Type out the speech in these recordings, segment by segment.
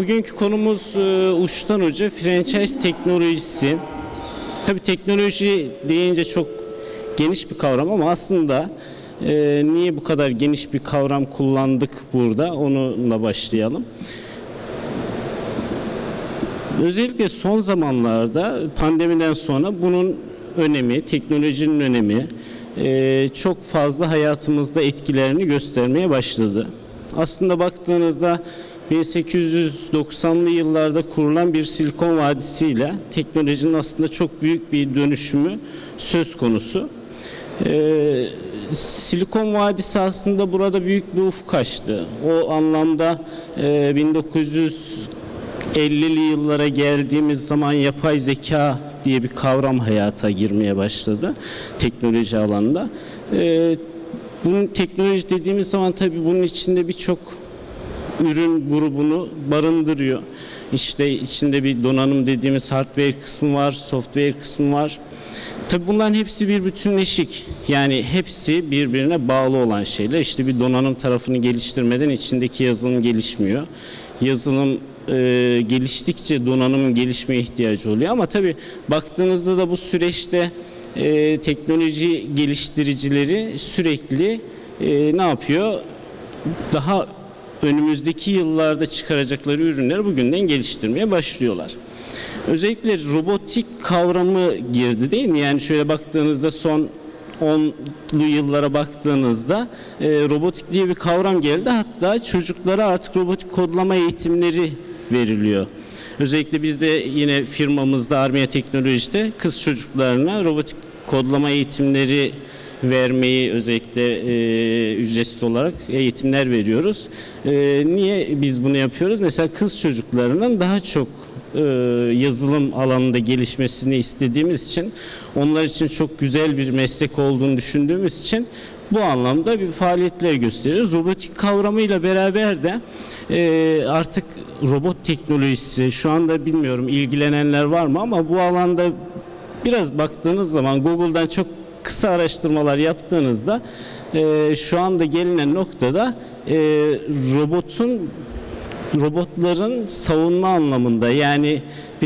Bugünkü konumuz uçtan uca franchise teknolojisi. Tabii teknoloji deyince çok geniş bir kavram ama aslında niye bu kadar geniş bir kavram kullandık burada, onunla başlayalım. Özellikle son zamanlarda pandemiden sonra bunun önemi, teknolojinin önemi çok fazla hayatımızda etkilerini göstermeye başladı. Aslında baktığınızda 1890'lı yıllarda kurulan bir Silikon Vadisi ile teknolojinin aslında çok büyük bir dönüşümü söz konusu. Silikon Vadisi aslında burada büyük bir ufuk açtı. O anlamda 1950'li yıllara geldiğimiz zaman yapay zeka diye bir kavram hayata girmeye başladı teknoloji alanında. Bunun teknoloji dediğimiz zaman tabii bunun içinde birçok ürün grubunu barındırıyor. İşte içinde bir donanım dediğimiz hardware kısmı var, software kısmı var. Tabii bunların hepsi bir bütünleşik. Yani hepsi birbirine bağlı olan şeyler. İşte bir donanım tarafını geliştirmeden içindeki yazılım gelişmiyor. Yazılım geliştikçe donanımın gelişmeye ihtiyacı oluyor. Ama tabii baktığınızda da bu süreçte teknoloji geliştiricileri sürekli ne yapıyor? Daha önümüzdeki yıllarda çıkaracakları ürünleri bugünden geliştirmeye başlıyorlar. Özellikle robotik kavramı girdi değil mi? Yani şöyle baktığınızda son 10'lu yıllara baktığınızda robotik diye bir kavram geldi. Hatta çocuklara artık robotik kodlama eğitimleri veriliyor. Özellikle biz de yine firmamızda Armiya Teknoloji'de kız çocuklarına robotik kodlama eğitimleri vermeyi özellikle ücretsiz olarak eğitimler veriyoruz. Niye biz bunu yapıyoruz? Mesela kız çocuklarının daha çok yazılım alanında gelişmesini istediğimiz için, onlar için çok güzel bir meslek olduğunu düşündüğümüz için bu anlamda bir faaliyetler gösteriyoruz. Robotik kavramıyla beraber de artık robot teknolojisi, şu anda bilmiyorum ilgilenenler var mı ama bu alanda biraz baktığınız zaman Google'dan çok kısa araştırmalar yaptığınızda şu anda gelinen noktada robotların savunma anlamında, yani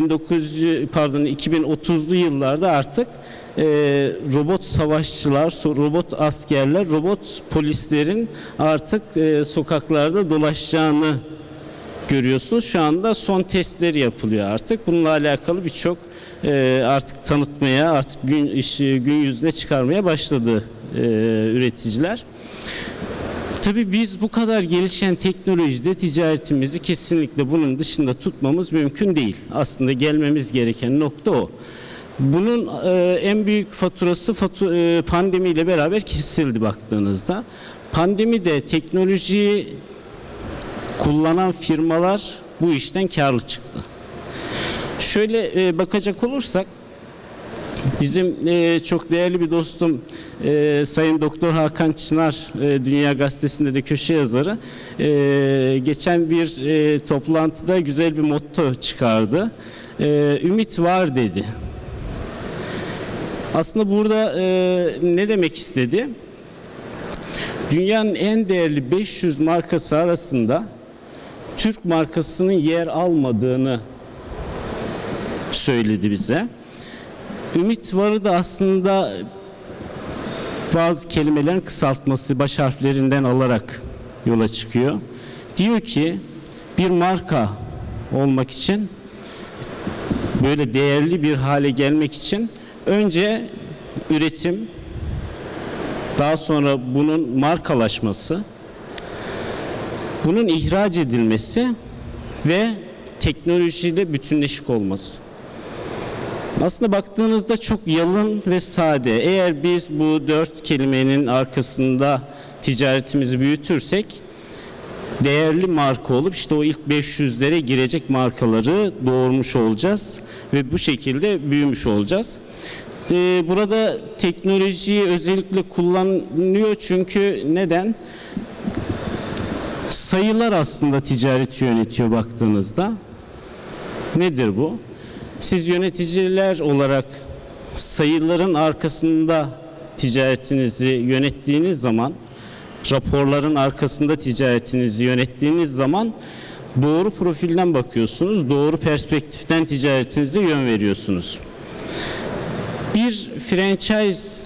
2030'lu yıllarda artık robot savaşçılar, robot askerler, robot polislerin artık sokaklarda dolaşacağını görüyorsunuz. Şu anda son testleri yapılıyor artık. Bununla alakalı birçok artık tanıtmaya, artık gün yüzüne çıkarmaya başladı üreticiler. Tabii biz bu kadar gelişen teknolojide ticaretimizi kesinlikle bunun dışında tutmamız mümkün değil. Aslında gelmemiz gereken nokta o. Bunun en büyük faturası pandemiyle beraber kesildi baktığınızda. Pandemide teknolojiyi kullanan firmalar bu işten karlı çıktı. Şöyle bakacak olursak, bizim çok değerli bir dostum Sayın Doktor Hakan Çınar, Dünya Gazetesi'nde de köşe yazarı, geçen bir toplantıda güzel bir motto çıkardı. Ümit var dedi. Aslında burada ne demek istedi? Dünyanın en değerli 500 markası arasında Türk markasının yer almadığını söyledi bize. Ümit varı da aslında bazı kelimelerin kısaltması, baş harflerinden alarak yola çıkıyor. Diyor ki bir marka olmak için, böyle değerli bir hale gelmek için önce üretim, daha sonra bunun markalaşması, bunun ihraç edilmesi ve teknolojiyle bütünleşik olması. Aslında baktığınızda çok yalın ve sade. Eğer biz bu 4 kelimenin arkasında ticaretimizi büyütürsek, değerli marka olup işte o ilk 500'lere girecek markaları doğurmuş olacağız ve bu şekilde büyümüş olacağız. Burada teknolojiyi özellikle kullanılıyor çünkü neden? Sayılar aslında ticareti yönetiyor baktığınızda. Nedir bu? Siz yöneticiler olarak sayıların arkasında ticaretinizi yönettiğiniz zaman, raporların arkasında ticaretinizi yönettiğiniz zaman doğru profilden bakıyorsunuz, doğru perspektiften ticaretinize yön veriyorsunuz. Bir franchise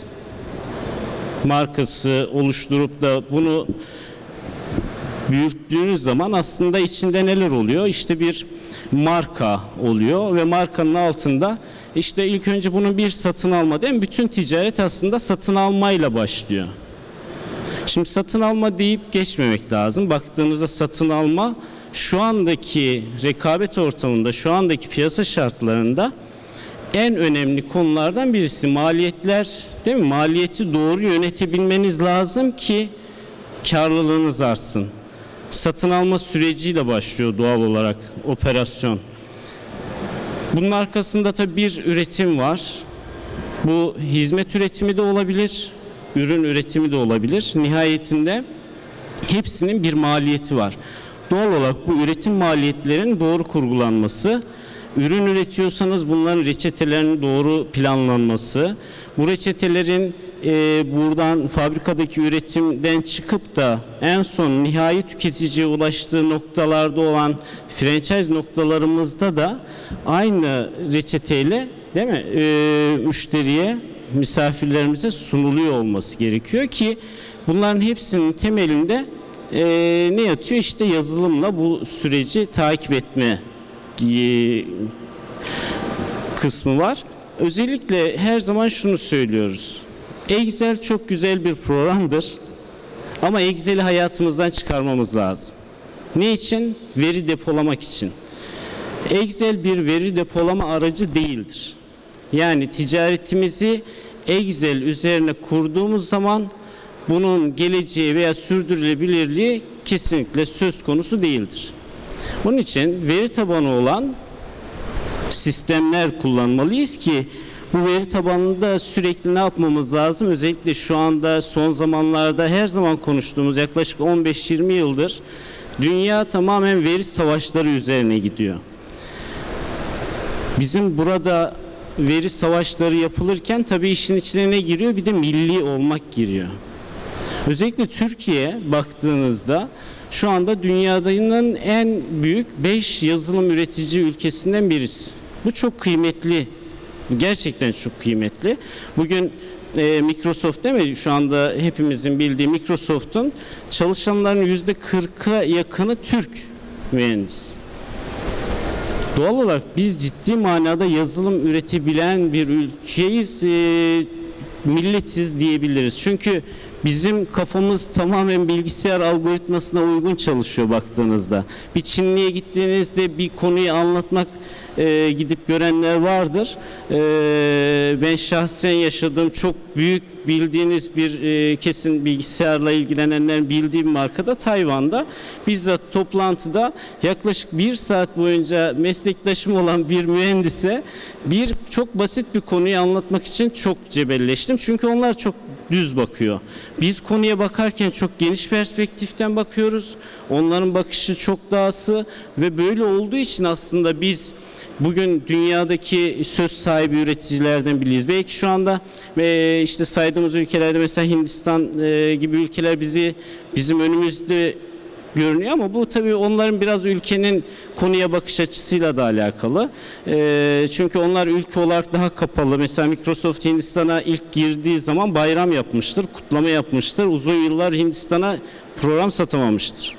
markası oluşturup da bunu büyüttüğünüz zaman aslında içinde neler oluyor? İşte bir marka oluyor ve markanın altında işte ilk önce bunun bir satın alma değil mi? Bütün ticaret aslında satın almayla başlıyor. Şimdi satın alma deyip geçmemek lazım. Baktığınızda satın alma şu andaki rekabet ortamında, şu andaki piyasa şartlarında en önemli konulardan birisi. Maliyetler, değil mi? Maliyeti doğru yönetebilmeniz lazım ki karlılığınız artsın. Satın alma süreciyle başlıyor doğal olarak operasyon. Bunun arkasında tabii bir üretim var. Bu hizmet üretimi de olabilir, ürün üretimi de olabilir. Nihayetinde hepsinin bir maliyeti var. Doğal olarak bu üretim maliyetlerinin doğru kurgulanması, ürün üretiyorsanız bunların reçetelerinin doğru planlanması, bu reçetelerin buradan fabrikadaki üretimden çıkıp da en son nihai tüketiciye ulaştığı noktalarda olan franchise noktalarımızda da aynı reçeteyle, değil mi, müşteriye, misafirlerimize sunuluyor olması gerekiyor ki bunların hepsinin temelinde ne yatıyor? İşte yazılımla bu süreci takip etme kısmı var. Özellikle her zaman şunu söylüyoruz. Excel çok güzel bir programdır ama Excel'i hayatımızdan çıkarmamız lazım. Ne için? Veri depolamak için. Excel bir veri depolama aracı değildir. Yani ticaretimizi Excel üzerine kurduğumuz zaman bunun geleceği veya sürdürülebilirliği kesinlikle söz konusu değildir. Bunun için veri tabanı olan sistemler kullanmalıyız ki bu veri tabanında sürekli ne yapmamız lazım? Özellikle şu anda son zamanlarda her zaman konuştuğumuz yaklaşık 15-20 yıldır dünya tamamen veri savaşları üzerine gidiyor. Bizim burada veri savaşları yapılırken tabii işin içine ne giriyor? Bir de milli olmak giriyor. Özellikle Türkiye baktığınızda şu anda dünyanın en büyük 5 yazılım üretici ülkesinden birisi. Bu çok kıymetli. Gerçekten çok kıymetli. Bugün Microsoft, değil mi? Şu anda hepimizin bildiği Microsoft'un çalışanların %40'a yakını Türk mühendis. Doğal olarak biz ciddi manada yazılım üretebilen bir ülkeyiz, milletiz diyebiliriz. Çünkü bizim kafamız tamamen bilgisayar algoritmasına uygun çalışıyor baktığınızda. Bir Çinli'ye gittiğinizde bir konuyu anlatmak gidip görenler vardır. Ben şahsen yaşadığım çok büyük bildiğiniz bir kesin bilgisayarla ilgilenenlerin bildiği bir markada Tayvan'da bizzat toplantıda yaklaşık 1 saat boyunca meslektaşım olan bir mühendise çok basit bir konuyu anlatmak için çok cebelleştim. Çünkü onlar çok düz bakıyor. Biz konuya bakarken çok geniş perspektiften bakıyoruz. Onların bakışı çok daha sığ ve böyle olduğu için aslında biz bugün dünyadaki söz sahibi üreticilerden biriyiz. Belki şu anda işte saydığımız ülkelerde mesela Hindistan gibi ülkeler bizim önümüzde görünüyor ama bu tabii onların biraz ülkenin konuya bakış açısıyla da alakalı. Çünkü onlar ülke olarak daha kapalı. Mesela Microsoft Hindistan'a ilk girdiği zaman bayram yapmıştır, kutlama yapmıştır. Uzun yıllar Hindistan'a program satamamıştır.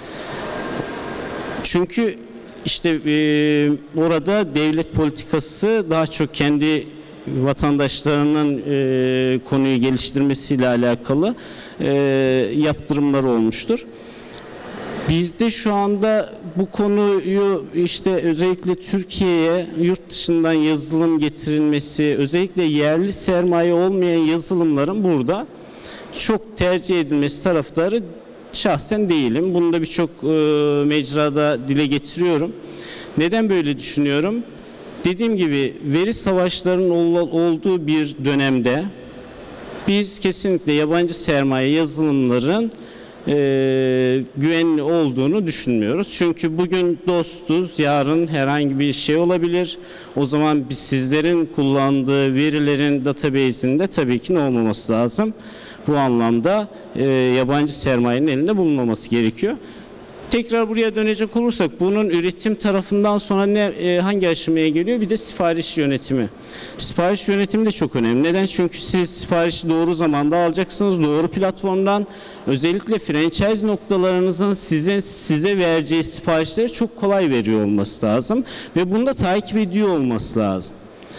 Çünkü işte orada devlet politikası daha çok kendi vatandaşlarının konuyu geliştirmesiyle alakalı yaptırımlar olmuştur. Bizde şu anda bu konuyu işte özellikle Türkiye'ye yurt dışından yazılım getirilmesi, özellikle yerli sermaye olmayan yazılımların burada çok tercih edilmesi taraftarı şahsen değilim. Bunu da birçok mecrada dile getiriyorum. Neden böyle düşünüyorum? Dediğim gibi veri savaşlarının olduğu bir dönemde biz kesinlikle yabancı sermaye yazılımların güvenli olduğunu düşünmüyoruz. Çünkü bugün dostuz, yarın herhangi bir şey olabilir. O zaman biz sizlerin kullandığı verilerin database'inde tabii ki ne olmaması lazım? Bu anlamda yabancı sermayenin elinde bulunmaması gerekiyor. Tekrar buraya dönecek olursak bunun üretim tarafından sonra hangi aşamaya geliyor? Bir de sipariş yönetimi. Sipariş yönetimi de çok önemli. Neden? Çünkü siz siparişi doğru zamanda alacaksınız. Doğru platformdan, özellikle franchise noktalarınızın size vereceği siparişleri çok kolay veriyor olması lazım. Ve bunu da takip ediyor olması lazım.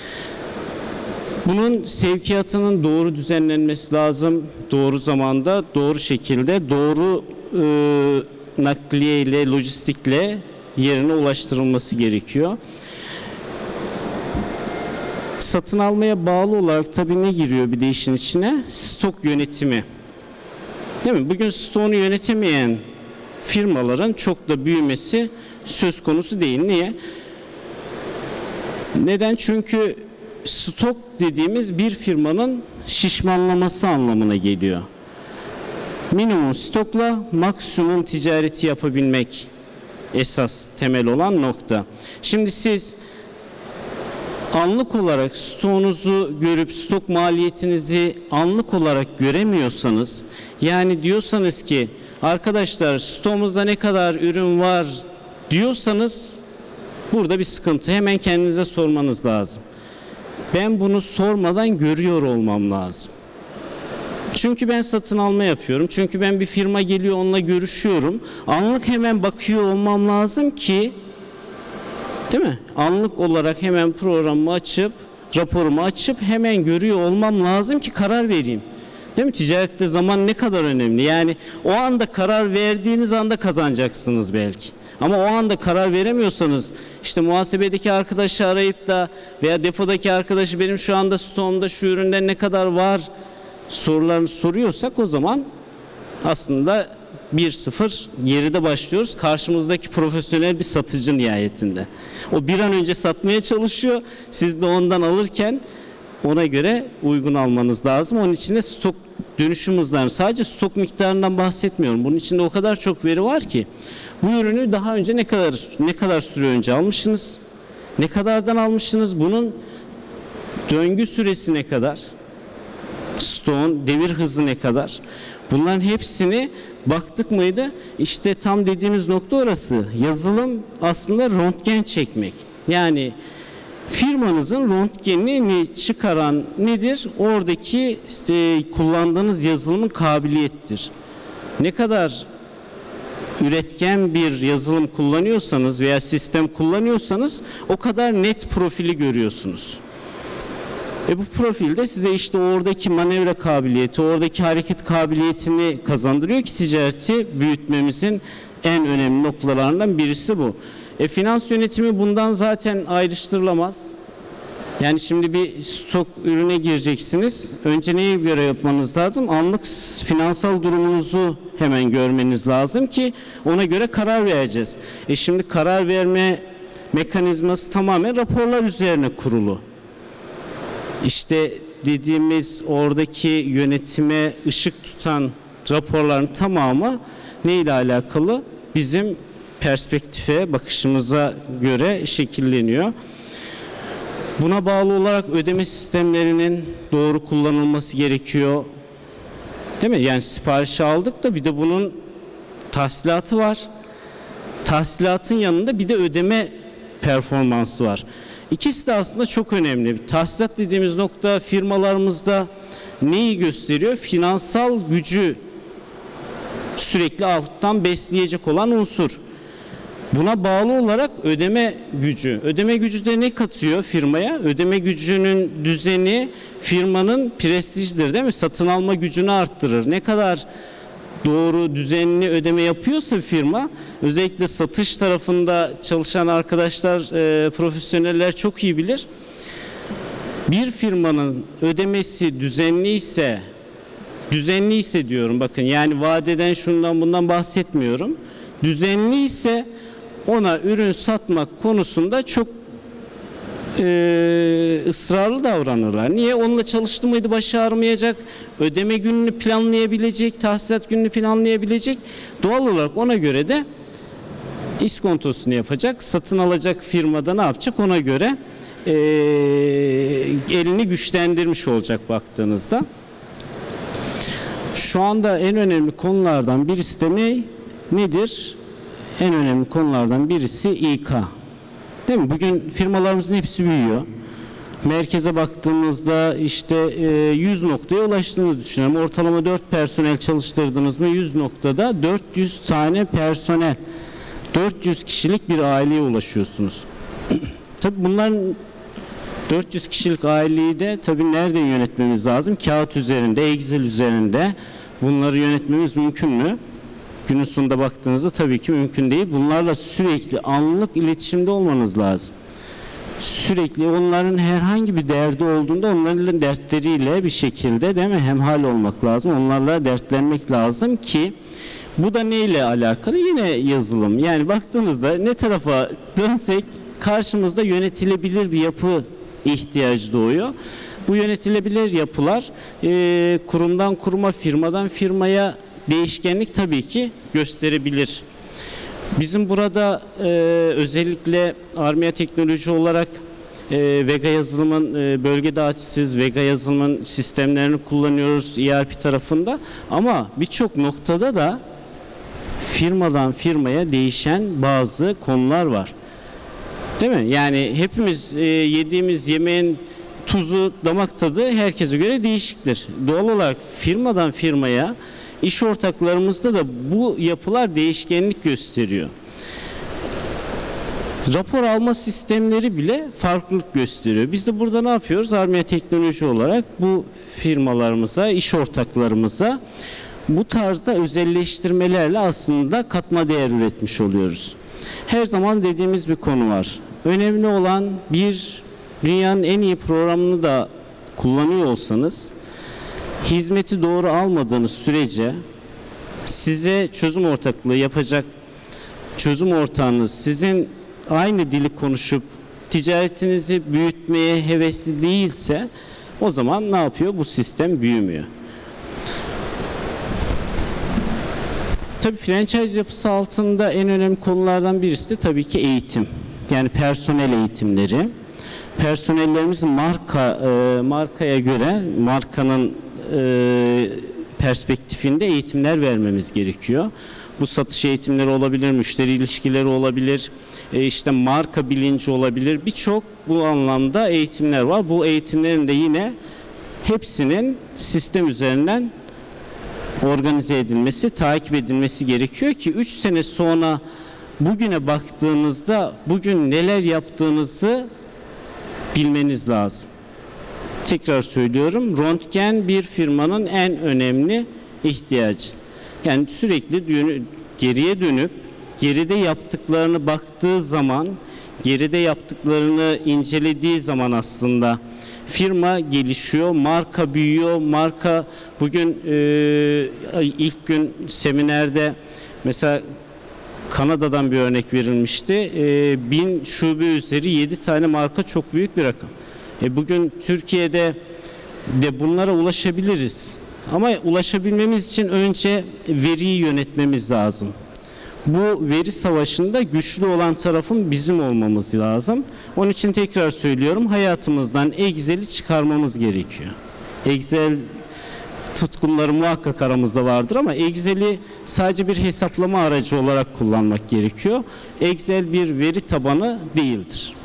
Bunun sevkiyatının doğru düzenlenmesi lazım. Doğru zamanda, doğru şekilde, doğru nakliye ile, lojistikle yerine ulaştırılması gerekiyor. Satın almaya bağlı olarak tabii ne giriyor bir de işin içine? Stok yönetimi. Değil mi? Bugün stoğunu yönetemeyen firmaların çok da büyümesi söz konusu değil. Niye? Neden? Çünkü stok dediğimiz bir firmanın şişmanlaması anlamına geliyor. Minimum stokla maksimum ticareti yapabilmek esas temel olan nokta. Şimdi siz anlık olarak stoğunuzu görüp stok maliyetinizi anlık olarak göremiyorsanız, yani diyorsanız ki arkadaşlar stoğumuzda ne kadar ürün var diyorsanız burada bir sıkıntı. Hemen kendinize sormanız lazım. Ben bunu sormadan görüyor olmam lazım. Çünkü ben satın alma yapıyorum. Çünkü ben bir firma geliyor onunla görüşüyorum. Anlık hemen bakıyor olmam lazım ki, değil mi? Anlık olarak hemen programımı açıp, raporumu açıp hemen görüyor olmam lazım ki karar vereyim. Değil mi? Ticarette zaman ne kadar önemli. Yani o anda karar verdiğiniz anda kazanacaksınız belki. Ama o anda karar veremiyorsanız, işte muhasebedeki arkadaşı arayıp da veya depodaki arkadaşı benim şu anda stoğumda şu üründen ne kadar var sorularını soruyorsak, o zaman aslında 1-0 geride başlıyoruz. Karşımızdaki profesyonel bir satıcı nihayetinde. O bir an önce satmaya çalışıyor. Siz de ondan alırken ona göre uygun almanız lazım. Onun için de stok dönüşüm hızlarını, sadece stok miktarından bahsetmiyorum. Bunun içinde o kadar çok veri var ki, bu ürünü daha önce ne kadar süre önce almışsınız? Ne kadardan almışsınız? Bunun döngü süresi ne kadar? Stoğun devir hızı ne kadar? Bunların hepsini baktık mıydı? İşte tam dediğimiz nokta orası. Yazılım aslında röntgen çekmek. Yani firmanızın röntgenini çıkaran nedir? Oradaki kullandığınız yazılımın kabiliyettir. Ne kadar üretken bir yazılım kullanıyorsanız veya sistem kullanıyorsanız o kadar net profili görüyorsunuz. Bu profilde size işte oradaki manevra kabiliyeti, oradaki hareket kabiliyetini kazandırıyor ki ticareti büyütmemizin en önemli noktalarından birisi bu. Finans yönetimi bundan zaten ayrıştırılamaz. Yani şimdi bir stok ürüne gireceksiniz. Önce neye göre yapmanız lazım? Anlık finansal durumunuzu hemen görmeniz lazım ki ona göre karar vereceğiz. Şimdi karar verme mekanizması tamamen raporlar üzerine kurulu. İşte dediğimiz oradaki yönetime ışık tutan raporların tamamı ne ile alakalı? Bizim perspektife, bakışımıza göre şekilleniyor. Buna bağlı olarak ödeme sistemlerinin doğru kullanılması gerekiyor. Değil mi? Yani siparişi aldık da bir de bunun tahsilatı var. Tahsilatın yanında bir de ödeme performansı var. İkisi de aslında çok önemli. Tahsilat dediğimiz nokta firmalarımızda neyi gösteriyor? Finansal gücü sürekli alttan besleyecek olan unsur. Buna bağlı olarak ödeme gücü. Ödeme gücü de ne katıyor firmaya? Ödeme gücünün düzeni firmanın prestijdir, değil mi? Satın alma gücünü arttırır. Ne kadar doğru, düzenli ödeme yapıyorsa firma, özellikle satış tarafında çalışan arkadaşlar, profesyoneller çok iyi bilir. Bir firmanın ödemesi düzenliyse diyorum, bakın, yani vadeden şundan bundan bahsetmiyorum. Düzenliyse ona ürün satmak konusunda çok ısrarlı davranırlar. Niye? Onunla çalıştı mıydı başı ağrımayacak, ödeme gününü planlayabilecek, tahsilat gününü planlayabilecek. Doğal olarak ona göre de iskontosunu yapacak, satın alacak firmada ne yapacak, ona göre elini güçlendirmiş olacak baktığınızda. Şu anda en önemli konulardan birisi de nedir? en önemli konulardan birisi İK. Değil mi? Bugün firmalarımızın hepsi büyüyor. Merkeze baktığımızda işte 100 noktaya ulaştığını düşünelim. Ortalama 4 personel çalıştırdınız mı 100 noktada 400 tane personel, 400 kişilik bir aileye ulaşıyorsunuz. Tabii bunların 400 kişilik aileyi de tabii nerede yönetmemiz lazım? Kağıt üzerinde, Excel üzerinde bunları yönetmemiz mümkün mü? Günün sonunda baktığınızda tabii ki mümkün değil. Bunlarla sürekli anlık iletişimde olmanız lazım. Sürekli onların herhangi bir derdi olduğunda onların dertleriyle bir şekilde değil mi hemhal olmak lazım. Onlarla dertlenmek lazım ki bu da neyle alakalı? Yine yazılım. Yani baktığınızda ne tarafa dönsek karşımızda yönetilebilir bir yapı ihtiyacı doğuyor. Bu yönetilebilir yapılar kurumdan kuruma, firmadan firmaya değişkenlik tabii ki gösterebilir. Bizim burada özellikle Armia Teknoloji olarak Vega yazılımın bölge dağıtıcısız Vega yazılımın sistemlerini kullanıyoruz ERP tarafında ama birçok noktada da firmadan firmaya değişen bazı konular var. Değil mi? Yani hepimiz yediğimiz yemeğin tuzu, damak tadı herkese göre değişiktir. Doğal olarak firmadan firmaya İş ortaklarımızda da bu yapılar değişkenlik gösteriyor. Rapor alma sistemleri bile farklılık gösteriyor. Biz de burada ne yapıyoruz? Armia Teknoloji olarak bu firmalarımıza, iş ortaklarımıza bu tarzda özelleştirmelerle aslında katma değer üretmiş oluyoruz. Her zaman dediğimiz bir konu var. Önemli olan dünyanın en iyi programını da kullanıyor olsanız hizmeti doğru almadığınız sürece size çözüm ortaklığı yapacak çözüm ortağınız sizin aynı dili konuşup ticaretinizi büyütmeye hevesli değilse o zaman ne yapıyor? Bu sistem büyümüyor. Tabii franchise yapısı altında en önemli konulardan birisi de tabii ki eğitim. Yani personel eğitimleri. Personellerimizin markaya göre markanın perspektifinde eğitimler vermemiz gerekiyor. Bu satış eğitimleri olabilir, müşteri ilişkileri olabilir, işte marka bilinci olabilir. Birçok bu anlamda eğitimler var. Bu eğitimlerin de yine hepsinin sistem üzerinden organize edilmesi, takip edilmesi gerekiyor ki 3 sene sonra bugüne baktığınızda bugün neler yaptığınızı bilmeniz lazım. Tekrar söylüyorum, röntgen bir firmanın en önemli ihtiyacı. Yani sürekli geriye dönüp geride yaptıklarını baktığı zaman, geride yaptıklarını incelediği zaman aslında firma gelişiyor, marka büyüyor. Marka bugün ilk gün seminerde mesela Kanada'dan bir örnek verilmişti. 1000 şube üzeri 7 tane marka çok büyük bir rakam. Bugün Türkiye'de de bunlara ulaşabiliriz. Ama ulaşabilmemiz için önce veriyi yönetmemiz lazım. Bu veri savaşında güçlü olan tarafın bizim olmamız lazım. Onun için tekrar söylüyorum, hayatımızdan Excel'i çıkarmamız gerekiyor. Excel tutkunları muhakkak aramızda vardır ama Excel'i sadece bir hesaplama aracı olarak kullanmak gerekiyor. Excel bir veri tabanı değildir.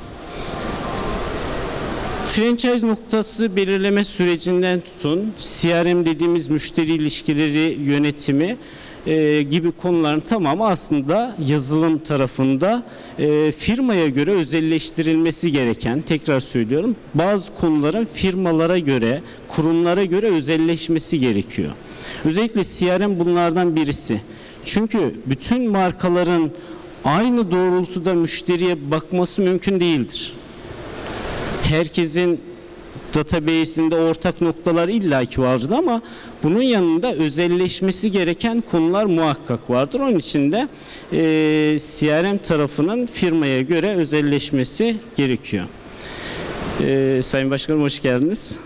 Franchise noktası belirleme sürecinden tutun, CRM dediğimiz müşteri ilişkileri yönetimi gibi konuların tamamı aslında yazılım tarafında firmaya göre özelleştirilmesi gereken, tekrar söylüyorum, bazı konuların firmalara göre, kurumlara göre özelleşmesi gerekiyor. Özellikle CRM bunlardan birisi. Çünkü bütün markaların aynı doğrultuda müşteriye bakması mümkün değildir. Herkesin database'inde ortak noktalar illaki vardır ama bunun yanında özelleşmesi gereken konular muhakkak vardır. Onun için de CRM tarafının firmaya göre özelleşmesi gerekiyor. Sayın Başkanım hoş geldiniz.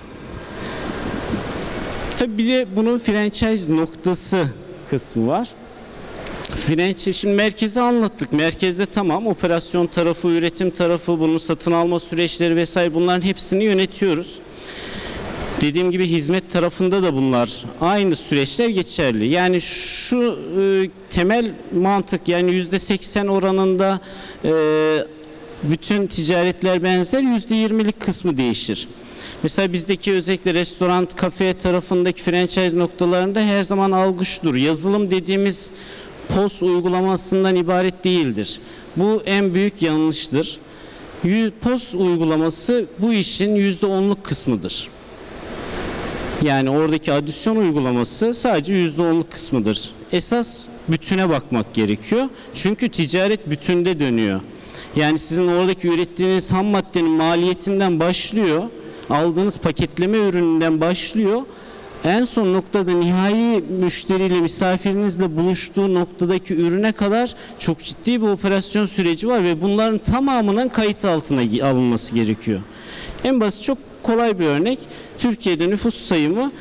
Tabii bir de bunun franchise noktası kısmı var. Franchise, şimdi merkezi anlattık. Merkezde tamam, operasyon tarafı, üretim tarafı, bunun satın alma süreçleri vesaire, bunların hepsini yönetiyoruz. Dediğim gibi hizmet tarafında da bunlar aynı süreçler geçerli. Yani şu temel mantık, yani %80 oranında bütün ticaretler benzer, %20'lik kısmı değişir. Mesela bizdeki özellikle restoran, kafe tarafındaki franchise noktalarında her zaman algı şudur: yazılım dediğimiz POS uygulamasından ibaret değildir. Bu en büyük yanlıştır. POS uygulaması bu işin %10'luk kısmıdır. Yani oradaki adisyon uygulaması sadece %10'luk kısmıdır. Esas bütüne bakmak gerekiyor. Çünkü ticaret bütünde dönüyor. Yani sizin oradaki ürettiğiniz ham maddenin maliyetinden başlıyor, aldığınız paketleme ürününden başlıyor, en son noktada nihai müşteriyle, misafirinizle buluştuğu noktadaki ürüne kadar çok ciddi bir operasyon süreci var ve bunların tamamının kayıt altına alınması gerekiyor. En basit, çok kolay bir örnek. Türkiye'de nüfus sayımı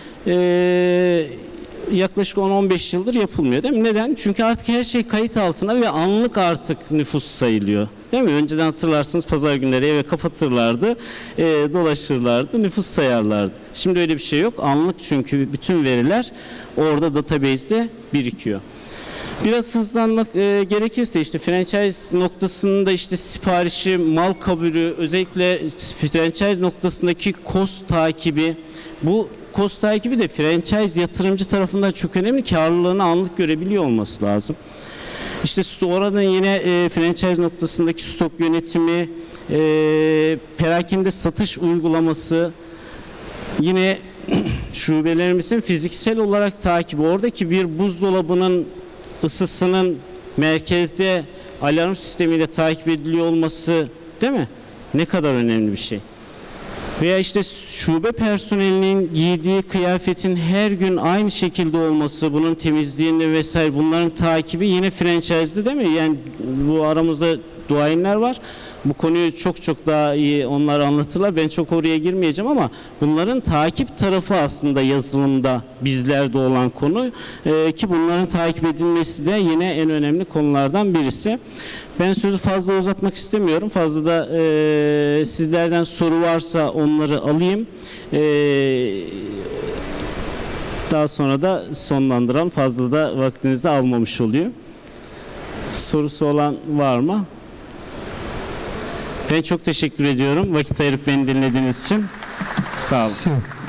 yaklaşık 10-15 yıldır yapılmıyor, değil mi? Neden? Çünkü artık her şey kayıt altına ve anlık artık nüfus sayılıyor. Değil mi? Önceden hatırlarsınız, pazar günleri eve kapatırlardı, dolaşırlardı, nüfus sayarlardı. Şimdi öyle bir şey yok. Anlık, çünkü bütün veriler orada database'de birikiyor. Biraz hızlanmak gerekirse işte franchise noktasında işte siparişi, mal kabulü, özellikle franchise noktasındaki cost takibi, bu cost takibi de franchise yatırımcı tarafından çok önemli. Karlılığını anlık görebiliyor olması lazım. İşte oradan yine franchise noktasındaki stok yönetimi, perakende satış uygulaması, yine şubelerimizin fiziksel olarak takibi, oradaki bir buzdolabının ısısının merkezde alarm sistemiyle takip ediliyor olması, değil mi? Ne kadar önemli bir şey. Veya işte şube personelinin giydiği kıyafetin her gün aynı şekilde olması, bunun temizliğinde vesaire, bunların takibi yine franchise'de, değil mi? Yani bu aramızda duayenler var. Bu konuyu çok çok daha iyi onlar anlatırlar. Ben çok oraya girmeyeceğim ama bunların takip tarafı aslında yazılımda bizlerde olan konu ki bunların takip edilmesi de yine en önemli konulardan birisi. Ben sözü fazla uzatmak istemiyorum. Fazla da sizlerden soru varsa onları alayım. Daha sonra da sonlandıralım. Fazla da vaktinizi almamış oluyor. Sorusu olan var mı? Ben çok teşekkür ediyorum vakit ayırıp beni dinlediğiniz için. Sağ olun.